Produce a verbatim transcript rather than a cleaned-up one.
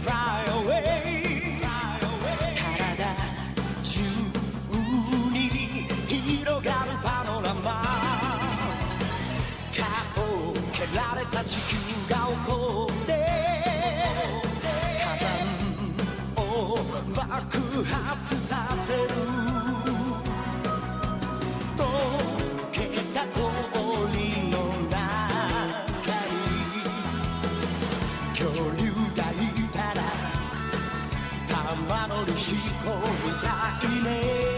fly away 体中に広がるパノラマ顔を蹴られた地球が起こって火山を爆発させる溶けた氷の中に恐竜がいたら玉乗りしこみたいね